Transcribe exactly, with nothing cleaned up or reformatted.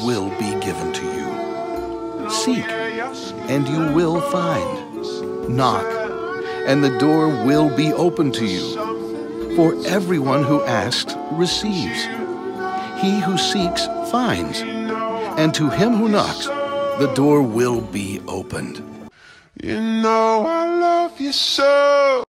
will be given to you. Seek, and you will find. Knock, and the door will be opened to you. For everyone who asks receives. He who seeks finds. And to him who knocks, the door will be opened. You know I love you so.